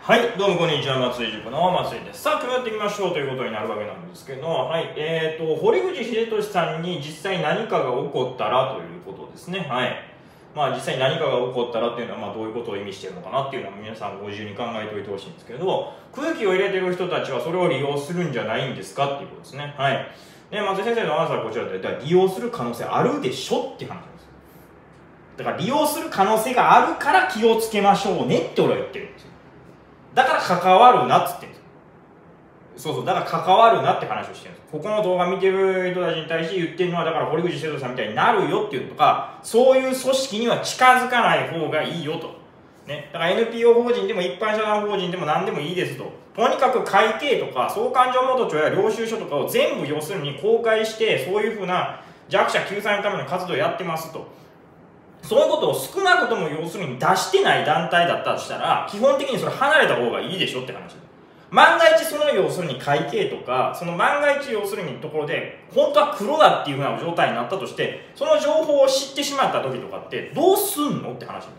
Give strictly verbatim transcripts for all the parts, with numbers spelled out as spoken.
はい、どうもこんにちは、松井塾の松井です。さあ、今日やっていきましょうということになるわけなんですけど、はい、えーと、堀口秀俊さんに実際何かが起こったらということですね。はい。まあ、実際に何かが起こったらっていうのは、まあ、どういうことを意味しているのかなっていうのは皆さんご自由に考えておいてほしいんですけど、空気を入れてる人たちはそれを利用するんじゃないんですかっていうことですね。はい。で、松井先生のアンサーはこちらで、だから利用する可能性あるでしょっていう話なんです。だから利用する可能性があるから気をつけましょうねって俺は言ってるんですよ。だから関わるなっつってんですよ。そうそう、だから関わるなって話をしてるんです。ここの動画見てる人たちに対して言ってるのは、だから堀口秀俊さんみたいになるよっていうとか、そういう組織には近づかない方がいいよと。ね。だから エヌピーオー 法人でも一般社団法人でも何でもいいですと。とにかく会計とか、総勘定元帳や領収書とかを全部要するに公開して、そういうふうな弱者救済のための活動をやってますと。そういうことを少なくとも要するに出してない団体だったとしたら、基本的にそれ離れた方がいいでしょって話。万が一その要するに会計とか、その万が一要するにところで、本当は黒だっていうふうな状態になったとして、その情報を知ってしまった時とかってどうすんのって話になるんです。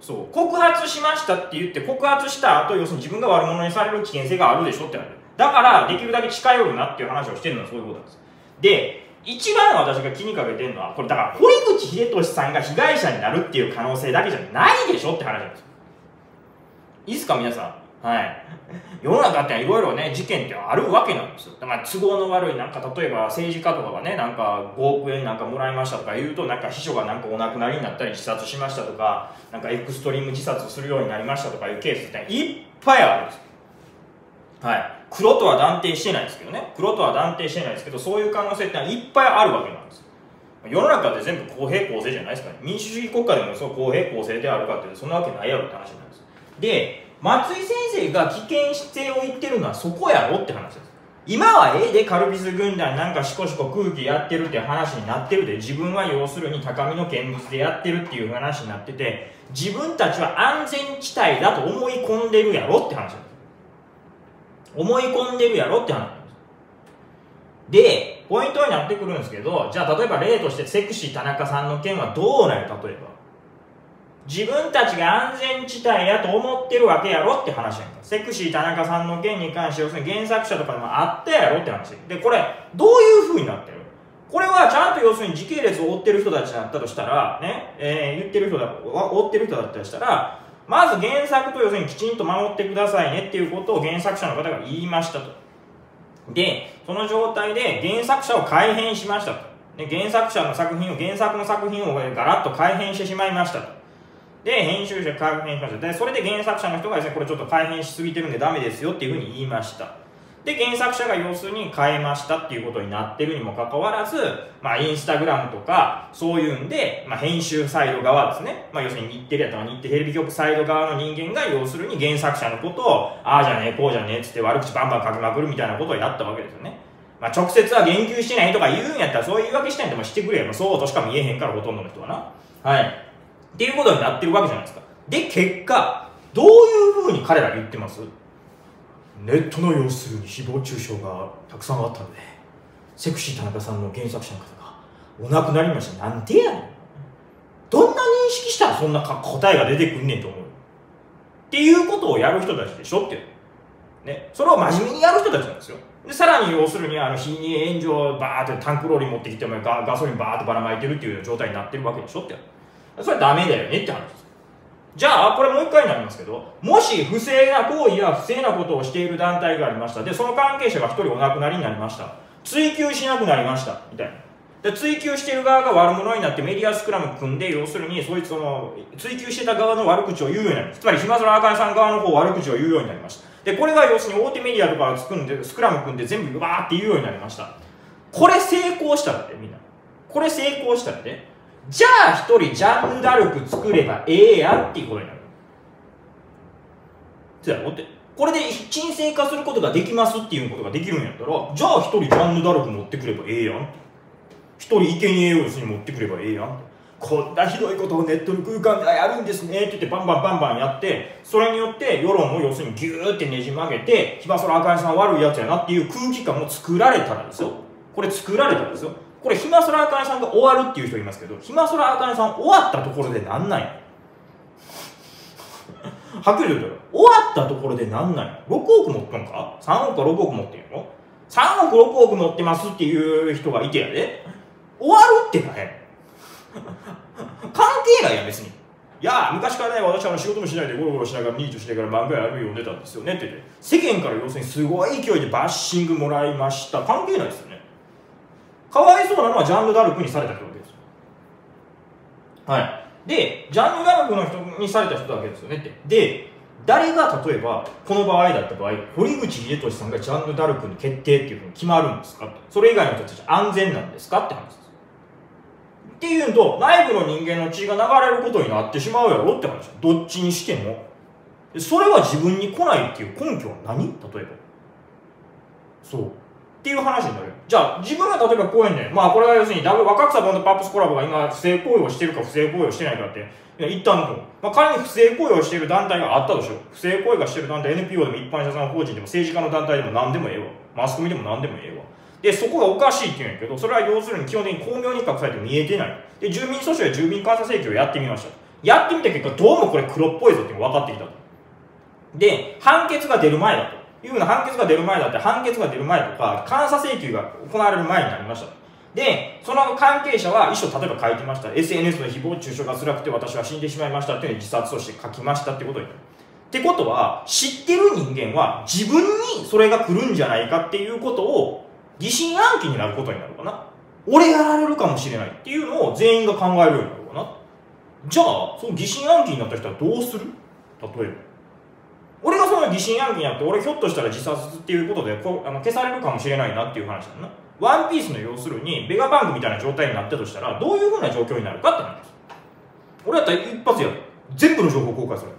そう。告発しましたって言って、告発した後、要するに自分が悪者にされる危険性があるでしょって話。だから、できるだけ近寄るなっていう話をしてるのはそういうことなんです。で、一番私が気にかけてるのは、これだから堀口秀俊さんが被害者になるっていう可能性だけじゃないでしょって話なんですよ。いいですか皆さん。はい。世の中っていろいろね、事件ってあるわけなんですよ。だから都合の悪い、なんか例えば政治家とかがね、なんかごおくえんなんかもらいましたとか言うと、なんか秘書がなんかお亡くなりになったり自殺しましたとか、なんかエクストリーム自殺するようになりましたとかいうケースっていっぱいあるんですよ。はい。黒とは断定してないですけどね。黒とは断定してないですけど、そういう可能性っていっぱいあるわけなんです。世の中で全部公平公正じゃないですかね。民主主義国家でもそう公平公正であるかっていうと、そんなわけないやろって話なんです。で、松井先生が危険性を言ってるのはそこやろって話です。今はええでカルピス軍団なんかシコシコ空気やってるっていう話になってるで、自分は要するに高みの見物でやってるっていう話になってて、自分たちは安全地帯だと思い込んでるやろって話なんです。思い込んでるやろって話なんです。で、ポイントになってくるんですけど、じゃあ例えば例としてセクシー田中さんの件はどうなる？例えば。自分たちが安全地帯やと思ってるわけやろって話やんか。セクシー田中さんの件に関して、要するに原作者とかでもあったやろって話。で、これ、どういう風になってる？これはちゃんと要するに時系列を追ってる人たちだったとしたら、ね、えー、言ってる人だ、追ってる人だったとしたら、まず原作と要するにきちんと守ってくださいねっていうことを原作者の方が言いましたと。で、その状態で原作者を改変しましたと。で、原作者の作品を、原作の作品をガラッと改変してしまいましたと。で、編集者改変しました。で、それで原作者の人がですね、これちょっと改変しすぎてるんでダメですよっていうふうに言いました。で、原作者が要するに変えましたっていうことになってるにもかかわらず、まあ、インスタグラムとか、そういうんで、まあ、編集サイド側ですね。まあ、要するに日テレやったら日テレテレビ局サイド側の人間が、要するに原作者のことを、ああじゃねえ、こうじゃねえっつって悪口バンバン書きまくるみたいなことをやったわけですよね。まあ、直接は言及してないとか言うんやったら、そういう言い訳したいんでもしてくれよ。そうとしか見えへんから、ほとんどの人はな。はい。っていうことになってるわけじゃないですか。で、結果、どういうふうに彼ら言ってます？ネットの要するに誹謗中傷がたくさんあったので、セクシー田中さんの原作者の方がお亡くなりました。なんでやねん。どんな認識したらそんな答えが出てくんねんと思う。っていうことをやる人たちでしょって。ね。それを真面目にやる人たちなんですよ。で、さらに要するに、あの、火に炎上をバーってタンクローリー持ってきてもガ、ガソリンバーってばらまいてるっていう状態になってるわけでしょって。それはダメだよねって話です。じゃあ、これもう一回になりますけど、もし不正な行為や不正なことをしている団体がありました。で、その関係者が一人お亡くなりになりました。追及しなくなりました。みたいな。で、追及している側が悪者になってメディアスクラム組んで、要するに、そいつの、追及してた側の悪口を言うようになります。つまり、島空あかねさん側の方悪口を言うようになりました。で、これが要するに大手メディアとかを組んで、スクラム組んで全部バーって言うようになりました。これ成功したって、みんな。これ成功したって。じゃあ一人ジャンヌ・ダルク作ればええやんっていうことになる。そうやろって。これで沈静化することができますっていうことができるんやったら、じゃあ一人ジャンヌ・ダルク持ってくればええやん。一人生贄要するに持ってくればええやん。こんなひどいことをネットの空間でやるんですねって言ってバンバンバンバンやって、それによって世論を要するにギューってねじ曲げて、柴空あかねさん悪いやつやなっていう空気感を作られたらですよ。これ作られたらですよ。これ、ひまそらあかねさんが終わるっていう人いますけど、ひまそらあかねさん終わったところでなんないはっきり言うと、終わったところで何なんや。ろくおく持っとんか ?さん 億かろくおく持ってんやろ ?さん 億ろくおく持ってますっていう人がいてやで。終わるってかね。関係ないやん、別に。いや、昔からね、私は仕事もしないでゴロゴロしながらニートしてから漫画やる読んでたんですよねって言って、世間から要するにすごい勢いでバッシングもらいました。関係ないですよね。かわいそうなのはジャンヌ・ダルクにされた人だけですよ。はい。で、ジャンヌ・ダルクの人にされた人だけですよねって。で、誰が例えば、この場合だった場合、堀口秀俊さんがジャンヌ・ダルクに決定っていうふうに決まるんですか？それ以外の人たちは安全なんですかって話です。っていうのと、内部の人間の血が流れることになってしまうやろって話。どっちにしても。それは自分に来ないっていう根拠は何？例えば。そう。っていう話になる。じゃあ、自分が例えばこうやねん。まあ、これは要するに、ダブ若草ボンドパップスコラボが今、不正行為をしてるか不正行為をしてないかって、いや一旦の、まあ、仮に不正行為をしている団体があったとしよう。不正行為がしている団体、エヌピーオー でも一般社団法人でも政治家の団体でも何でもええわ。マスコミでも何でもええわ。で、そこがおかしいって言うんやけど、それは要するに基本的に巧妙に隠されて見えてない。で、住民訴訟や住民監査請求をやってみました。やってみた結果、どうもこれ黒っぽいぞっていうのが分かってきたと。で、判決が出る前だと。いうふうな判決が出る前だって、判決が出る前とか、監査請求が行われる前になりました。で、その関係者は遺書例えば書いてました。エスエヌエス の誹謗中傷が辛くて私は死んでしまいましたっていうのに自殺として書きましたってことになる。ってことは、知ってる人間は自分にそれが来るんじゃないかっていうことを疑心暗鬼になることになるかな。俺やられるかもしれないっていうのを全員が考えるようになるかな。じゃあ、その疑心暗鬼になった人はどうする？例えば。俺がその疑心暗鬼になって、俺ひょっとしたら自殺っていうことでこうあの消されるかもしれないなっていう話だな。ワンピースの要するに、ベガバンクみたいな状態になったとしたら、どういうふうな状況になるかって話です。俺だったら一発やる。全部の情報公開する。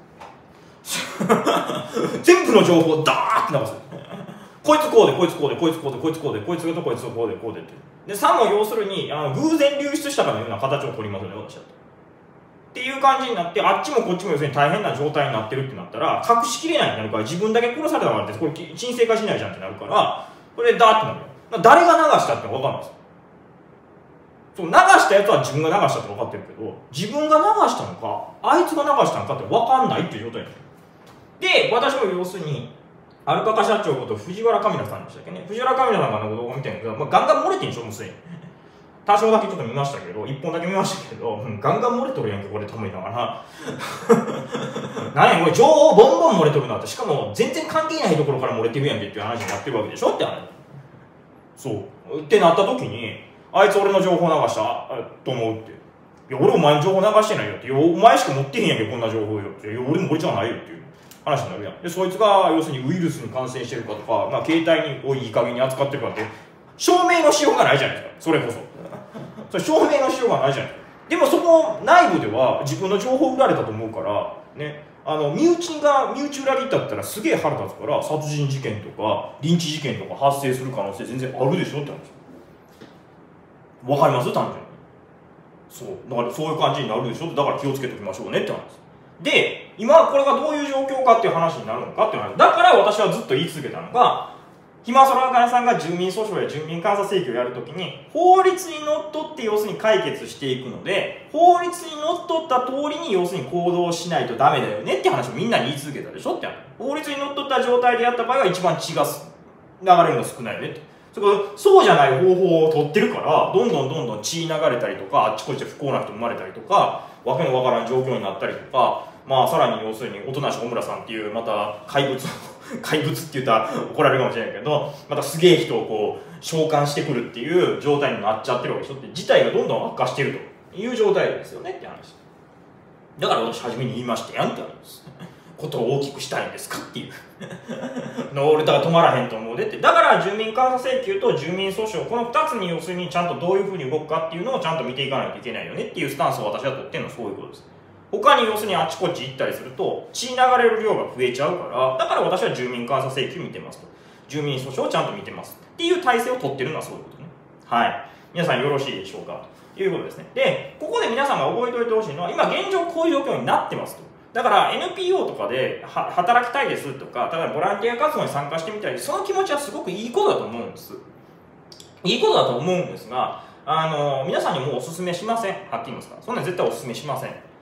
全部の情報をダーって流す。こいつこうで、こいつこうで、こいつこうで、こいつこうで、こいつとこいつとこうで、こうでって。で、さも要するに、あの偶然流出したかのような形を取りますよね、私だと。っていう感じになって、あっちもこっちも要するに大変な状態になってるってなったら、隠しきれないになるから、自分だけ殺されたからって、これ沈静化しないじゃんってなるから、これでダーってなるよ。誰が流したって分かんないですよ。そう、流したやつは自分が流したって分かってるけど、自分が流したのか、あいつが流したのかって分かんないっていう状態になる。で、私も要するに、アルパカ社長こと藤原カミラさんでしたっけね。藤原カミラさんがの動画見てるんだけど、まあ、ガンガン漏れてんでしょ、もうすでに。多少だけちょっと見ましたけど、一本だけ見ましたけど、うん、ガンガン漏れとるやんけ、これ、たまにながら。何や、これ、情報ボンボン漏れとるなって、しかも全然関係ないところから漏れてるやんけっていう話になってるわけでしょって話。そう。ってなった時に、あいつ俺の情報流したと思うって。いや、俺お前の情報流してないよって。いや、お前しか持ってへんやんけ、こんな情報よって。いや、俺も俺じゃないよっていう話になるやん。で、そいつが、要するにウイルスに感染してるかとか、まあ、携帯をいい加減に扱ってるかって、証明のしようがないじゃないですか。それこそ。それ証明のしようがないじゃないですか。でもそこ内部では自分の情報売られたと思うから、ね、あの身内が身内裏切ったったらすげえ腹立つから、殺人事件とかリンチ事件とか発生する可能性全然あるでしょって話。わかります？単純に。そうだからそういう感じになるでしょ。だから気をつけておきましょうねって話で、今これがどういう状況かっていう話になるのかっていう話。だから私はずっと言い続けたのが、暇空茜さんが住民訴訟や住民監査請求をやるときに、法律にのっとって要するに解決していくので、法律にのっとった通りに要するに行動しないとダメだよねって話をみんなに言い続けたでしょって。法律にのっとった状態でやった場合は一番血が流れるのが少ないよねって。そこそうじゃない方法を取ってるから、どんどんどんどん血流れたりとか、あっちこっちで不幸な人生まれたりとか、わけのわからん状況になったりとか、まあさらに要するにおとなし小村さんっていうまた怪物怪物って言ったら怒られるかもしれないけど、またすげえ人をこう召喚してくるっていう状態になっちゃってるわけでしょって、事態がどんどん悪化しているという状態ですよねって話。だから私初めに言いましたやんって話ことを大きくしたいんですかっていうの俺だから止まらへんと思うでって。だから住民監査請求と住民訴訟、このふたつに要するにちゃんとどういうふうに動くかっていうのをちゃんと見ていかないといけないよねっていうスタンスを私は取ってるのはそういうことです。他に要するにあっちこっち行ったりすると血流れる量が増えちゃうから、だから私は住民監査請求見てますと、住民訴訟をちゃんと見てますっていう体制を取ってるのはそういうことね。はい、皆さんよろしいでしょうかということですね。で、ここで皆さんが覚えておいてほしいのは、今現状こういう状況になってますと。だから エヌピーオー とかでは働きたいですとか、例えばボランティア活動に参加してみたいです、その気持ちはすごくいいことだと思うんです。いいことだと思うんですが、あの皆さんにもうお勧めしません。はっきり言いますから、そんなに絶対お勧めしません。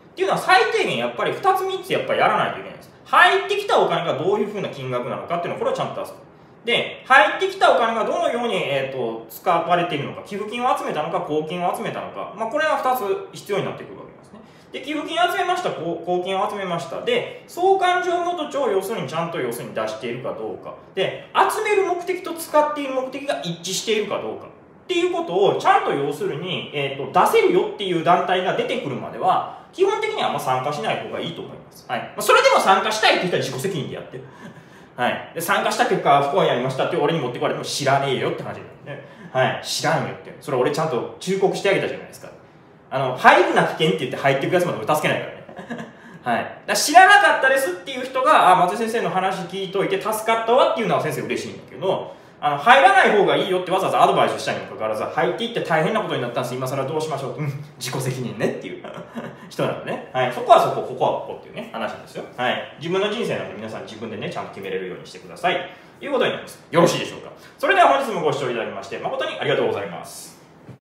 っていうのは最低限やっぱりふたつみっつやっぱりやらないといけないんです。入ってきたお金がどういうふうな金額なのかっていうのをこれをちゃんと出す。で、入ってきたお金がどのように、えー、と使われているのか、寄付金を集めたのか、公金を集めたのか、まあ、これがふたつ必要になってくるわけですね。で、寄付金を集めました、公金を集めました。で、総勘定元帳を要するにちゃんと要するに出しているかどうか。で、集める目的と使っている目的が一致しているかどうか。っていうことをちゃんと要するに、えー、と出せるよっていう団体が出てくるまでは、基本的にはあんま参加しない方がいいと思います。はい。まあ、それでも参加したいって人は自己責任でやってる。はい。で、参加した結果、不幸になりましたって俺に持ってこられても知らねえよって話なんでね。はい。知らんよって。それ俺ちゃんと忠告してあげたじゃないですか。あの、入るな危険って言って入ってくやつまで俺助けないからね。はい。だから知らなかったですっていう人が、あ、松井先生の話聞いといて助かったわっていうのは先生嬉しいんだけど、あの、入らない方がいいよってわざわざアドバイスしたにもかかわらず、入っていって大変なことになったんです、今更どうしましょうって、うん、自己責任ねっていう人なのね。はい。そこはそこ、ここはここっていうね、話なんですよ。はい。自分の人生なので皆さん自分でね、ちゃんと決めれるようにしてください。ということになります。よろしいでしょうか。それでは本日もご視聴いただきまして、誠にありがとうございます。